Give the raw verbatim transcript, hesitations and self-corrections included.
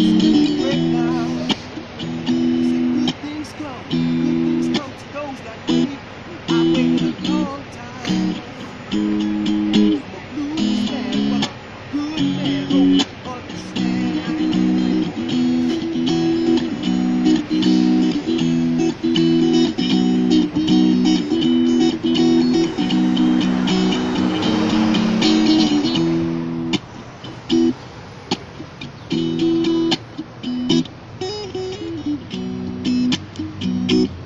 Break down. Good things come, good things come to those that wait. I waited a long time. I'm a blues man, but a good man don't understand. Thank you.